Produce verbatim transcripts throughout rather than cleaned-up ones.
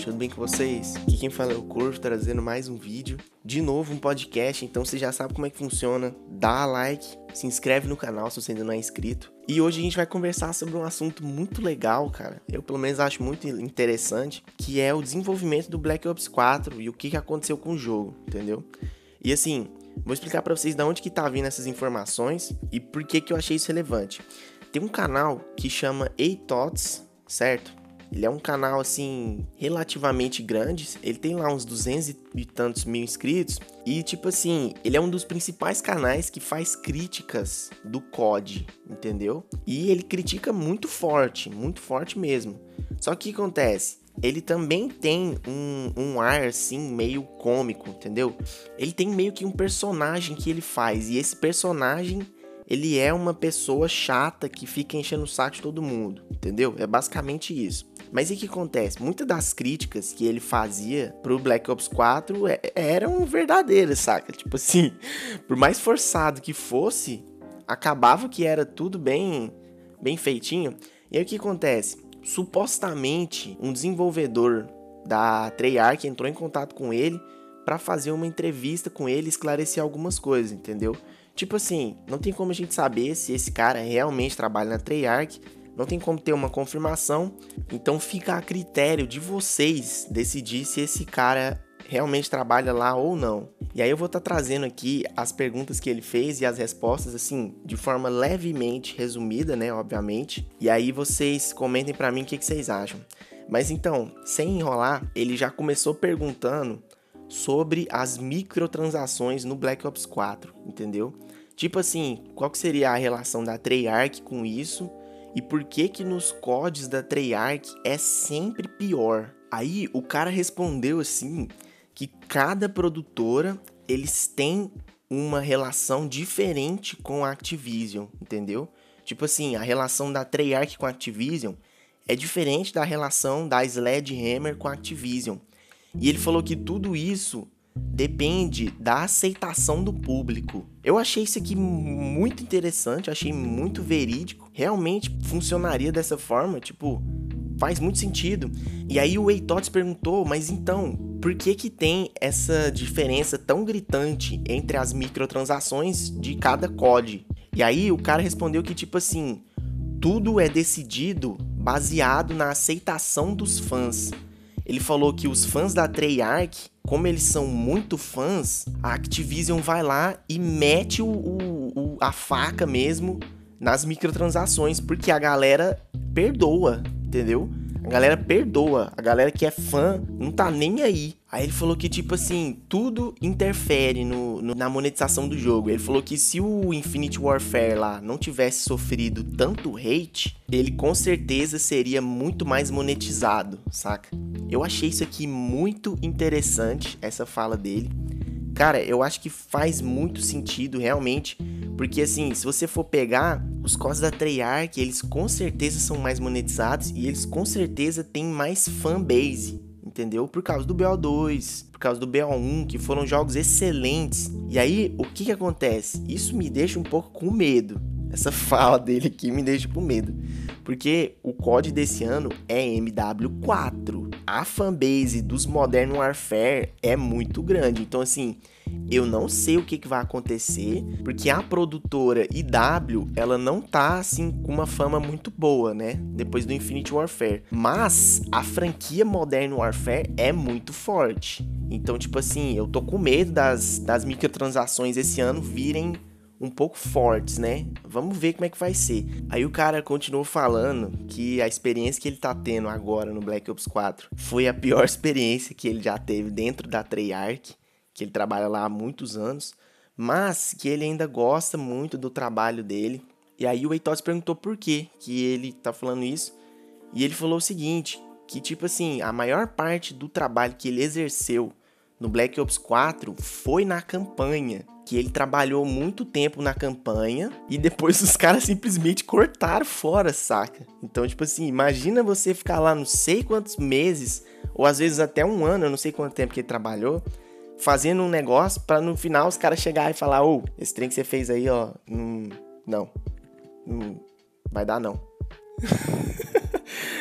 gente? Tudo bem com vocês? Aqui quem fala é o Corvo, trazendo mais um vídeo. De novo um podcast, então você já sabe como é que funciona. Dá like, se inscreve no canal se você ainda não é inscrito. E hoje a gente vai conversar sobre um assunto muito legal, cara. Eu pelo menos acho muito interessante, que é o desenvolvimento do Black Ops quatro e o que aconteceu com o jogo, entendeu? E assim, vou explicar pra vocês de onde que tá vindo essas informações e por que que eu achei isso relevante. Tem um canal que chama Atots, certo? Ele é um canal, assim, relativamente grande. Ele tem lá uns duzentos e tantos mil inscritos. E, tipo assim, ele é um dos principais canais que faz críticas do C O D, entendeu? E ele critica muito forte, muito forte mesmo. Só que o que acontece? Ele também tem um, um ar, assim, meio cômico, entendeu? Ele tem meio que um personagem que ele faz. E esse personagem, ele é uma pessoa chata que fica enchendo o saco de todo mundo, entendeu? É basicamente isso. Mas e o que acontece? Muitas das críticas que ele fazia pro Black Ops quatro é, eram verdadeiras, saca? Tipo assim, por mais forçado que fosse, acabava que era tudo bem, bem feitinho. E aí o que acontece? Supostamente, um desenvolvedor da Treyarch entrou em contato com ele para fazer uma entrevista com ele e esclarecer algumas coisas, entendeu? Tipo assim, não tem como a gente saber se esse cara realmente trabalha na Treyarch, não tem como ter uma confirmação, então fica a critério de vocês decidir se esse cara realmente trabalha lá ou não. E aí eu vou estar tá trazendo aqui as perguntas que ele fez e as respostas, assim, de forma levemente resumida, né, obviamente. E aí vocês comentem pra mim o que, que vocês acham. Mas então, sem enrolar, ele já começou perguntando sobre as microtransações no Black Ops quatro, entendeu? Tipo assim, qual que seria a relação da Treyarch com isso e por que que nos C O Ds da Treyarch é sempre pior? Aí o cara respondeu assim que cada produtora eles têm uma relação diferente com a Activision, entendeu? Tipo assim, a relação da Treyarch com a Activision é diferente da relação da Sledgehammer com a Activision. E ele falou que tudo isso depende da aceitação do público. Eu achei isso aqui muito interessante, achei muito verídico. Realmente funcionaria dessa forma, tipo, faz muito sentido. E aí o Atots perguntou, mas então, por que que tem essa diferença tão gritante entre as microtransações de cada C O D? E aí o cara respondeu que, tipo assim, tudo é decidido baseado na aceitação dos fãs. Ele falou que os fãs da Treyarch, como eles são muito fãs, a Activision vai lá e mete o, o, o, a faca mesmo nas microtransações, porque a galera perdoa, entendeu? A galera perdoa, a galera que é fã não tá nem aí. Aí ele falou que, tipo assim, tudo interfere no, no, na monetização do jogo. Ele falou que se o Infinite Warfare lá não tivesse sofrido tanto hate, ele com certeza seria muito mais monetizado, saca? Eu achei isso aqui muito interessante, essa fala dele. Cara, eu acho que faz muito sentido, realmente, porque assim, se você for pegar os C O Ds da Treyarch, eles com certeza são mais monetizados e eles com certeza têm mais fanbase, entendeu? Por causa do B O dois, por causa do B O um, que foram jogos excelentes. E aí, o que que acontece? Isso me deixa um pouco com medo. Essa fala dele aqui me deixa com medo. Porque o C O D desse ano é M W quatro. A fanbase dos Modern Warfare é muito grande. Então, assim, eu não sei o que, que vai acontecer, porque a produtora I W, ela não tá, assim, com uma fama muito boa, né? Depois do Infinite Warfare. Mas a franquia Modern Warfare é muito forte. Então, tipo assim, eu tô com medo das, das microtransações esse ano virem um pouco fortes, né? Vamos ver como é que vai ser. Aí o cara continuou falando que a experiência que ele tá tendo agora no Black Ops quatro foi a pior experiência que ele já teve dentro da Treyarch, que ele trabalha lá há muitos anos, mas que ele ainda gosta muito do trabalho dele. E aí o Atots perguntou por que que ele tá falando isso, e ele falou o seguinte, que tipo assim, a maior parte do trabalho que ele exerceu no Black Ops quatro foi na campanha, que ele trabalhou muito tempo na campanha e depois os caras simplesmente cortaram fora, saca? Então, tipo assim, imagina você ficar lá não sei quantos meses, ou às vezes até um ano, eu não sei quanto tempo que ele trabalhou, fazendo um negócio pra no final os caras chegarem e falar, ô, oh, esse trem que você fez aí, ó, não, não, não vai dar não.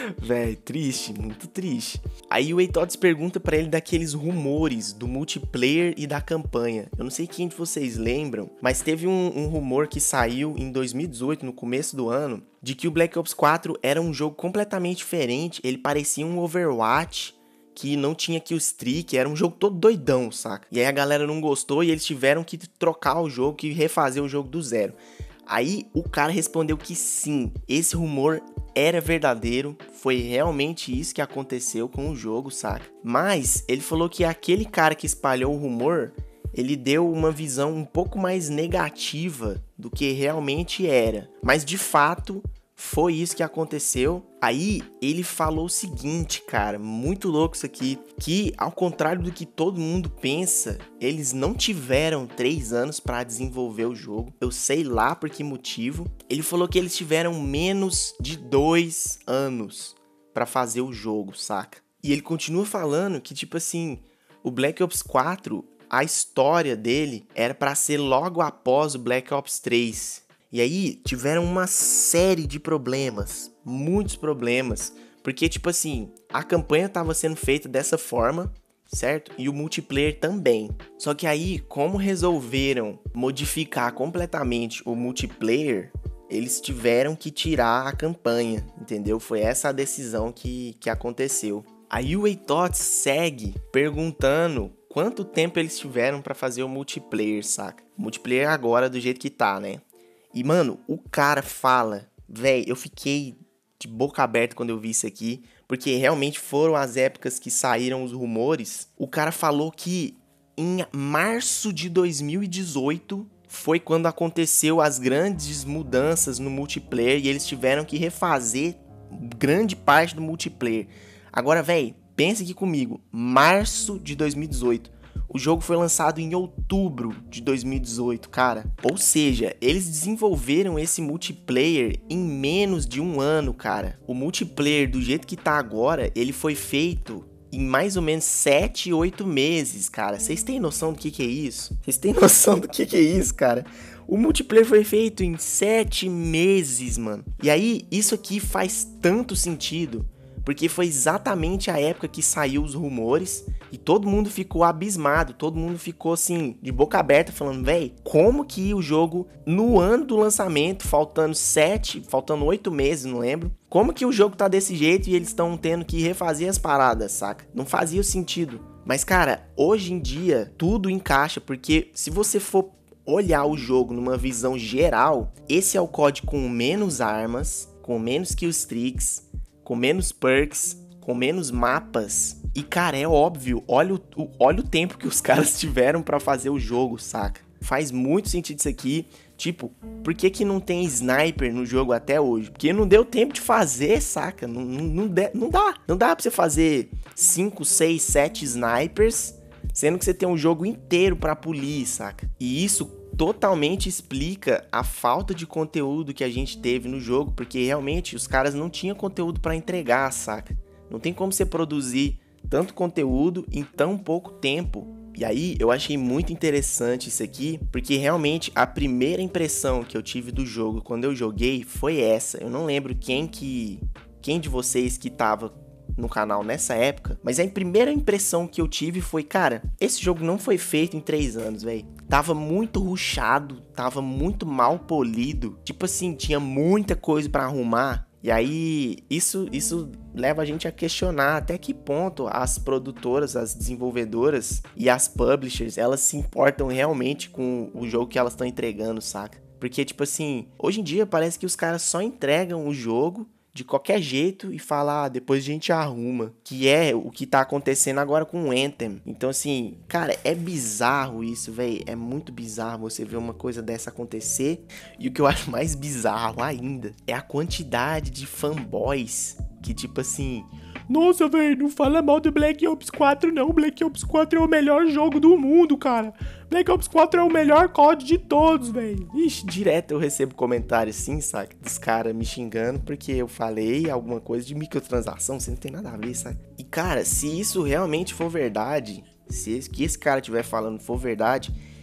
Véi, triste, muito triste. Aí o Eitotes pergunta pra ele daqueles rumores do multiplayer e da campanha. Eu não sei quem de vocês lembram, mas teve um, um rumor que saiu em dois mil e dezoito, no começo do ano, de que o Black Ops quatro era um jogo completamente diferente. Ele parecia um Overwatch, que não tinha killstreak, era um jogo todo doidão, saca? E aí a galera não gostou e eles tiveram que trocar o jogo, que refazer o jogo do zero. Aí o cara respondeu que sim, esse rumor era verdadeiro, foi realmente isso que aconteceu com o jogo, saca? Mas ele falou que aquele cara que espalhou o rumor, ele deu uma visão um pouco mais negativa do que realmente era. Mas de fato, foi isso que aconteceu. Aí ele falou o seguinte, cara, muito louco isso aqui, que ao contrário do que todo mundo pensa, eles não tiveram três anos pra desenvolver o jogo. Eu sei lá por que motivo. Ele falou que eles tiveram menos de dois anos pra fazer o jogo, saca? E ele continua falando que, tipo assim, o Black Ops quatro, a história dele era pra ser logo após o Black Ops três. E aí, tiveram uma série de problemas, muitos problemas, porque, tipo assim, a campanha estava sendo feita dessa forma, certo? E o multiplayer também. Só que aí, como resolveram modificar completamente o multiplayer, eles tiveram que tirar a campanha, entendeu? Foi essa a decisão que, que aconteceu. Aí o Eitotes segue perguntando quanto tempo eles tiveram pra fazer o multiplayer, saca? O multiplayer agora do jeito que tá, né? E, mano, o cara fala... Véi, eu fiquei de boca aberta quando eu vi isso aqui, porque realmente foram as épocas que saíram os rumores. O cara falou que em março de dois mil e dezoito foi quando aconteceu as grandes mudanças no multiplayer e eles tiveram que refazer grande parte do multiplayer. Agora, véi, pensa aqui comigo. Março de dois mil e dezoito. O jogo foi lançado em outubro de dois mil e dezoito, cara. Ou seja, eles desenvolveram esse multiplayer em menos de um ano, cara. O multiplayer, do jeito que tá agora, ele foi feito em mais ou menos sete, oito meses, cara. Vocês têm noção do que que é isso? Vocês têm noção do que que é isso, cara? O multiplayer foi feito em sete meses, mano. E aí, isso aqui faz tanto sentido, porque foi exatamente a época que saiu os rumores e todo mundo ficou abismado, todo mundo ficou assim, de boca aberta, falando, véi, como que o jogo, no ano do lançamento, faltando sete, faltando oito meses, não lembro, como que o jogo tá desse jeito e eles estão tendo que refazer as paradas, saca? Não fazia sentido. Mas, cara, hoje em dia, tudo encaixa, porque se você for olhar o jogo numa visão geral, esse é o C O D com menos armas, com menos killstreaks, com menos perks, com menos mapas. E, cara, é óbvio, olha o, olha o tempo que os caras tiveram pra fazer o jogo, saca? Faz muito sentido isso aqui. Tipo, por que que não tem sniper no jogo até hoje? Porque não deu tempo de fazer, saca? Não, não, não, de, não dá. Não dá pra você fazer cinco, seis, sete snipers, sendo que você tem um jogo inteiro pra polir, saca? E isso totalmente explica a falta de conteúdo que a gente teve no jogo, porque realmente os caras não tinham conteúdo pra entregar, saca? Não tem como você produzir tanto conteúdo em tão pouco tempo. E aí eu achei muito interessante isso aqui, porque realmente a primeira impressão que eu tive do jogo quando eu joguei foi essa. Eu não lembro quem que quem de vocês que tava no canal nessa época, mas a primeira impressão que eu tive foi, cara, esse jogo não foi feito em três anos, velho. Tava muito rushado, tava muito mal polido, tipo assim, tinha muita coisa pra arrumar. E aí, isso, isso leva a gente a questionar até que ponto as produtoras, as desenvolvedoras e as publishers, elas se importam realmente com o jogo que elas estão entregando, saca? Porque, tipo assim, hoje em dia parece que os caras só entregam o jogo de qualquer jeito e falar, ah, depois a gente arruma, que é o que tá acontecendo agora com o Anthem. Então, assim, cara, é bizarro isso, velho, é muito bizarro você ver uma coisa dessa acontecer, e o que eu acho mais bizarro ainda é a quantidade de fanboys que, tipo assim, nossa, velho, não fala mal do Black Ops quatro não, Black Ops quatro é o melhor jogo do mundo, cara. Black Ops quatro é o melhor C O D de todos, velho. Ixi, direto eu recebo comentários assim, saca? Dos caras me xingando porque eu falei alguma coisa de microtransação, você não tem nada a ver, saca? E, cara, se isso realmente for verdade, se o que esse cara estiver falando for verdade,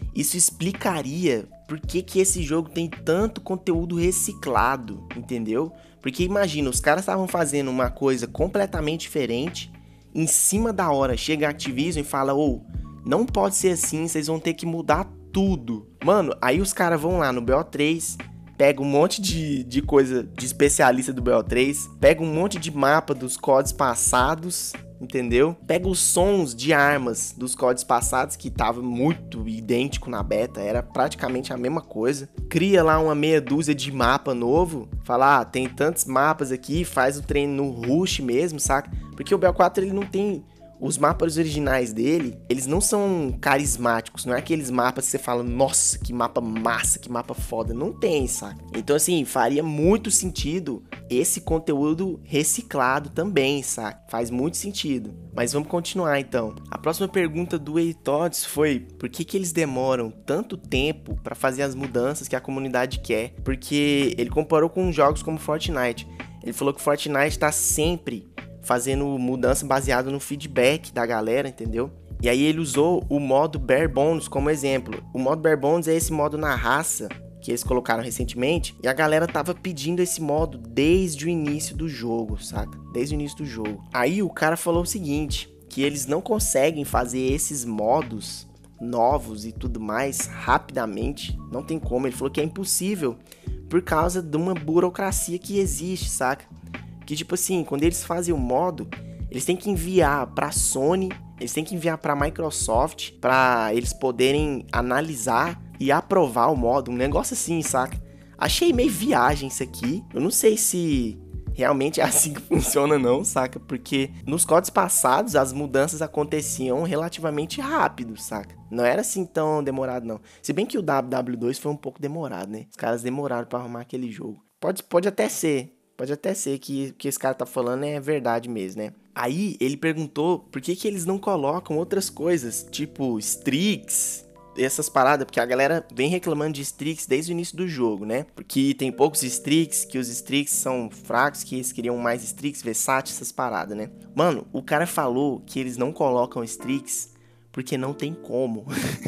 isso explicaria por que que esse jogo tem tanto conteúdo reciclado, entendeu? Porque imagina, os caras estavam fazendo uma coisa completamente diferente, em cima da hora chega a Activision e fala, ô, não pode ser assim, vocês vão ter que mudar tudo. Mano, aí os caras vão lá no B O três, pega um monte de, de coisa de especialista do B O três, pega um monte de mapa dos códigos passados, entendeu? Pega os sons de armas dos códigos passados, que tava muito idêntico na beta, era praticamente a mesma coisa. Cria lá uma meia dúzia de mapa novo, fala, ah, tem tantos mapas aqui, faz o treino no rush mesmo, saca? Porque o B O quatro, ele não tem... Os mapas originais dele, eles não são carismáticos, não é aqueles mapas que você fala, nossa, que mapa massa, que mapa foda, não tem, saca? Então, assim, faria muito sentido esse conteúdo reciclado também, saca? Faz muito sentido. Mas vamos continuar, então. A próxima pergunta do Eitodes foi, por que que eles demoram tanto tempo pra fazer as mudanças que a comunidade quer? Porque ele comparou com jogos como Fortnite. Ele falou que Fortnite tá sempre fazendo mudança baseada no feedback da galera, entendeu? E aí ele usou o modo Bare Bones como exemplo. O modo Bare Bones é esse modo na raça que eles colocaram recentemente, e a galera tava pedindo esse modo desde o início do jogo, saca? Desde o início do jogo. Aí o cara falou o seguinte, que eles não conseguem fazer esses modos novos e tudo mais rapidamente, não tem como. Ele falou que é impossível por causa de uma burocracia que existe, saca? Que tipo assim, quando eles fazem o modo, eles têm que enviar pra Sony, eles têm que enviar pra Microsoft, pra eles poderem analisar e aprovar o modo, um negócio assim, saca? Achei meio viagem isso aqui, eu não sei se realmente é assim que funciona não, saca? Porque nos códigos passados as mudanças aconteciam relativamente rápido, saca? Não era assim tão demorado não. Se bem que o W W dois foi um pouco demorado, né? Os caras demoraram pra arrumar aquele jogo. Pode, pode até ser. Pode até ser que o que esse cara tá falando é verdade mesmo, né? Aí ele perguntou por que que eles não colocam outras coisas, tipo streaks, essas paradas, porque a galera vem reclamando de streaks desde o início do jogo, né? Porque tem poucos streaks, que os streaks são fracos, que eles queriam mais streaks, versátil, essas paradas, né? Mano, o cara falou que eles não colocam streaks porque não tem como.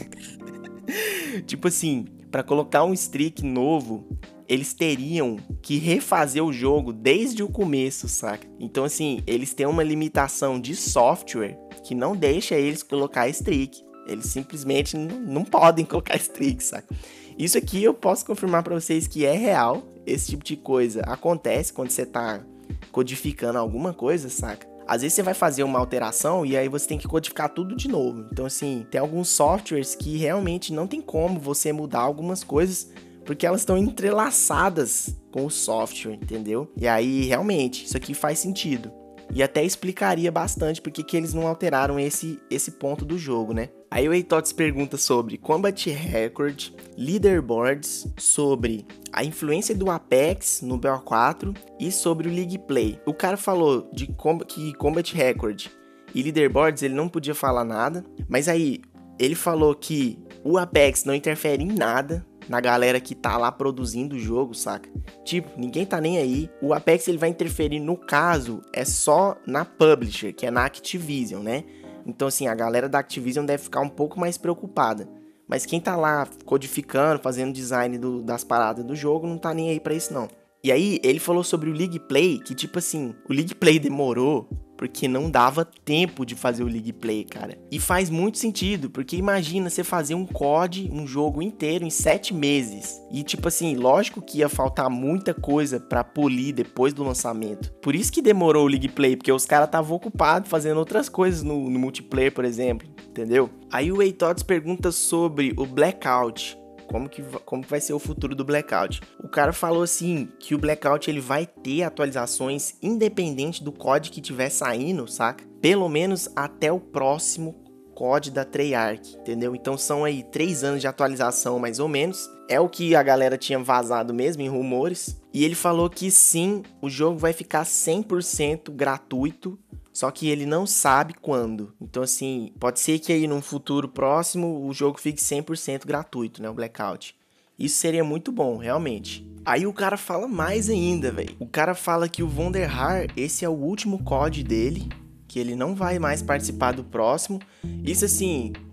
Tipo assim, pra colocar um streak novo, eles teriam que refazer o jogo desde o começo, saca? Então, assim, eles têm uma limitação de software que não deixa eles colocar streak. Eles simplesmente não, não podem colocar streak, saca? Isso aqui eu posso confirmar pra vocês que é real. Esse tipo de coisa acontece quando você tá codificando alguma coisa, saca? Às vezes você vai fazer uma alteração e aí você tem que codificar tudo de novo. Então, assim, tem alguns softwares que realmente não tem como você mudar algumas coisas, porque elas estão entrelaçadas com o software, entendeu? E aí, realmente, isso aqui faz sentido. E até explicaria bastante porque que eles não alteraram esse, esse ponto do jogo, né? Aí o Eitotes pergunta sobre Combat Record, Leaderboards, sobre a influência do Apex no B O quatro e sobre o League Play. O cara falou de com- que Combat Record e Leaderboards ele não podia falar nada, mas aí ele falou que o Apex não interfere em nada na galera que tá lá produzindo o jogo, saca? Tipo, ninguém tá nem aí. O Apex ele vai interferir, no caso, é só na publisher, que é na Activision, né? Então, assim, a galera da Activision deve ficar um pouco mais preocupada. Mas quem tá lá codificando, fazendo design do, das paradas do jogo, não tá nem aí pra isso, não. E aí, ele falou sobre o League Play, que tipo assim, o League Play demorou porque não dava tempo de fazer o League Play, cara. E faz muito sentido, porque imagina você fazer um C O D, um jogo inteiro em sete meses. E tipo assim, lógico que ia faltar muita coisa pra polir depois do lançamento. Por isso que demorou o League Play, porque os caras estavam ocupados fazendo outras coisas no, no multiplayer, por exemplo, entendeu? Aí o Eitotes pergunta sobre o Blackout. Como que, como que vai ser o futuro do Blackout? O cara falou assim, que o Blackout ele vai ter atualizações independente do C O D que tiver saindo, saca? Pelo menos até o próximo C O D da Treyarch, entendeu? Então são aí três anos de atualização mais ou menos. É o que a galera tinha vazado mesmo em rumores. E ele falou que sim, o jogo vai ficar cem por cento gratuito, só que ele não sabe quando. Então, assim, pode ser que aí num futuro próximo o jogo fique cem por cento gratuito, né? O Blackout. Isso seria muito bom, realmente. Aí o cara fala mais ainda, velho. O cara fala que o Vonderhaar, esse é o último C O D dele, que ele não vai mais participar do próximo. Isso, assim,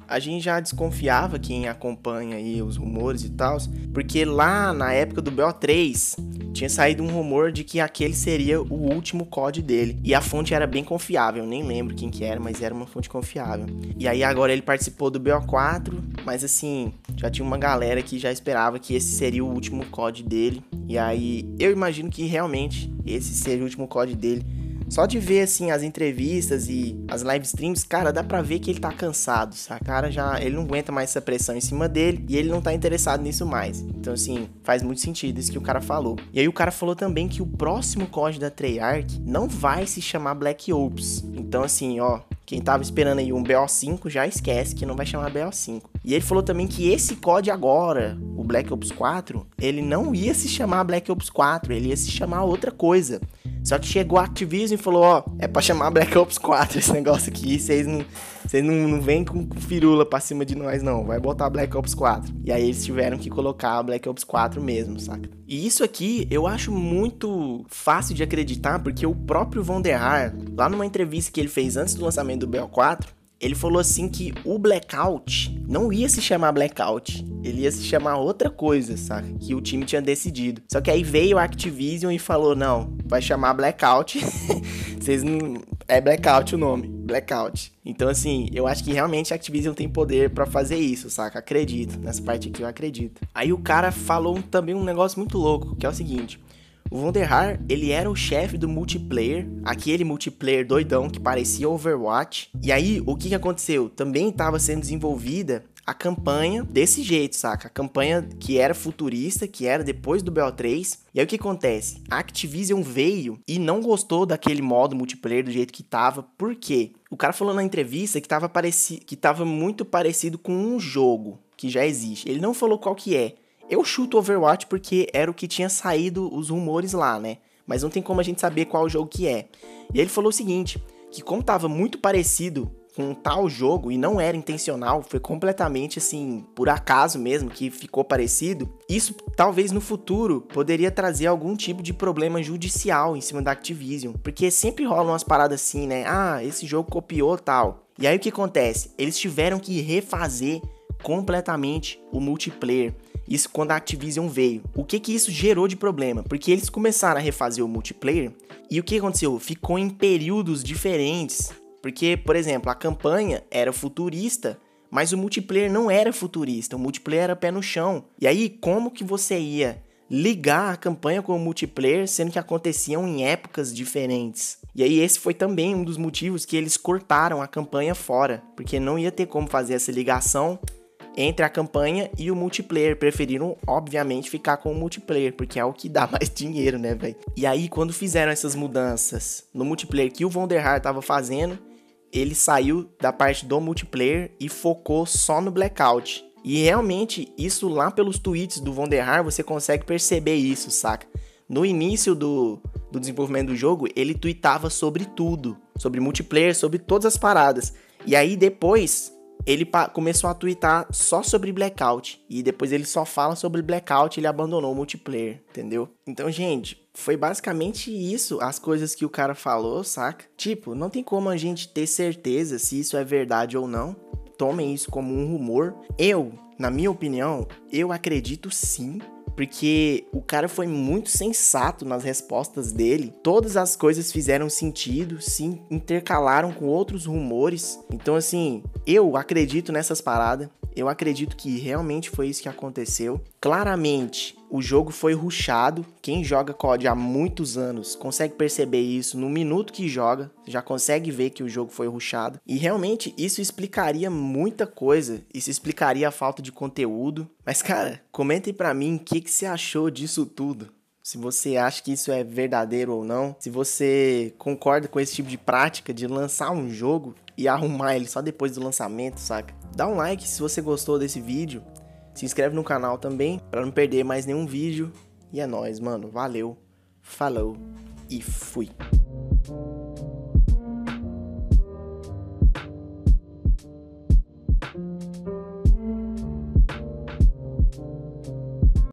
a gente já desconfiava, quem acompanha aí os rumores e tal, porque lá na época do B O três tinha saído um rumor de que aquele seria o último C O D dele. E a fonte era bem confiável, nem lembro quem que era, mas era uma fonte confiável. E aí agora ele participou do B O quatro, mas assim, já tinha uma galera que já esperava que esse seria o último C O D dele. E aí eu imagino que realmente esse seja o último C O D dele. Só de ver, assim, as entrevistas e as live streams, cara, dá pra ver que ele tá cansado, sabe? Cara, já, ele não aguenta mais essa pressão em cima dele e ele não tá interessado nisso mais. Então, assim, faz muito sentido isso que o cara falou. E aí o cara falou também que o próximo C O D da Treyarch não vai se chamar Black Ops. Então, assim, ó, quem tava esperando aí um B O cinco já esquece que não vai chamar B O cinco. E ele falou também que esse C O D agora, o Black Ops quatro, ele não ia se chamar Black Ops quatro, ele ia se chamar outra coisa. Só que chegou a Activision e falou, ó, é pra chamar Black Ops quatro esse negócio aqui, vocês não, vocês não, não vêm com firula pra cima de nós não, vai botar Black Ops quatro. E aí eles tiveram que colocar Black Ops quatro mesmo, saca? E isso aqui eu acho muito fácil de acreditar, porque o próprio Von der Haar, lá numa entrevista que ele fez antes do lançamento do B O quatro, ele falou assim que o Blackout não ia se chamar Blackout, ele ia se chamar outra coisa, sabe? Que o time tinha decidido. Só que aí veio a Activision e falou, não, vai chamar Blackout, vocês não... é Blackout o nome, Blackout. Então assim, eu acho que realmente a Activision tem poder pra fazer isso, saca? Acredito, nessa parte aqui eu acredito. Aí o cara falou também um negócio muito louco, que é o seguinte... O Von der Haar, ele era o chefe do multiplayer, aquele multiplayer doidão que parecia Overwatch. E aí, o que que aconteceu? Também estava sendo desenvolvida a campanha desse jeito, saca? A campanha que era futurista, que era depois do B O três. E aí o que acontece? A Activision veio e não gostou daquele modo multiplayer do jeito que tava. Por quê? O cara falou na entrevista que tava, pareci... que tava muito parecido com um jogo que já existe. Ele não falou qual que é. Eu chuto Overwatch porque era o que tinha saído os rumores lá, né? Mas não tem como a gente saber qual jogo que é. E ele falou o seguinte, que como tava muito parecido com tal jogo e não era intencional, foi completamente assim, por acaso mesmo que ficou parecido, isso talvez no futuro poderia trazer algum tipo de problema judicial em cima da Activision. Porque sempre rolam umas paradas assim, né? Ah, esse jogo copiou tal. E aí o que acontece? Eles tiveram que refazer completamente o multiplayer. Isso quando a Activision veio. O que que isso gerou de problema? Porque eles começaram a refazer o multiplayer e o que aconteceu? Ficou em períodos diferentes. Porque, por exemplo, a campanha era futurista, mas o multiplayer não era futurista. O multiplayer era pé no chão. E aí, como que você ia ligar a campanha com o multiplayer, sendo que aconteciam em épocas diferentes? E aí esse foi também um dos motivos que eles cortaram a campanha fora. Porque não ia ter como fazer essa ligação entre a campanha e o multiplayer. Preferiram, obviamente, ficar com o multiplayer, porque é o que dá mais dinheiro, né, velho? E aí, quando fizeram essas mudanças no multiplayer que o Von der Haar tava fazendo, ele saiu da parte do multiplayer e focou só no Blackout. E realmente, isso lá pelos tweets do Von der Haar, você consegue perceber isso, saca? No início do, do desenvolvimento do jogo, ele tweetava sobre tudo, sobre multiplayer, sobre todas as paradas. E aí, depois... ele pa- começou a twittar só sobre Blackout. E depois ele só fala sobre Blackout e ele abandonou o multiplayer, entendeu? Então, gente, foi basicamente isso, as coisas que o cara falou, saca? Tipo, não tem como a gente ter certeza se isso é verdade ou não. Tomem isso como um rumor. Eu, na minha opinião, eu acredito sim. Porque o cara foi muito sensato nas respostas dele. Todas as coisas fizeram sentido, se intercalaram com outros rumores. Então, assim, eu acredito nessas paradas. Eu acredito que realmente foi isso que aconteceu. Claramente, o jogo foi rushado. Quem joga C O D há muitos anos consegue perceber isso no minuto que joga. Já consegue ver que o jogo foi rushado. E realmente isso explicaria muita coisa. Isso explicaria a falta de conteúdo. Mas, cara, comentem pra mim o que, que você achou disso tudo. Se você acha que isso é verdadeiro ou não. Se você concorda com esse tipo de prática de lançar um jogo e arrumar ele só depois do lançamento, saca? Dá um like se você gostou desse vídeo. Se inscreve no canal também pra não perder mais nenhum vídeo. E é nóis, mano. Valeu, falou e fui.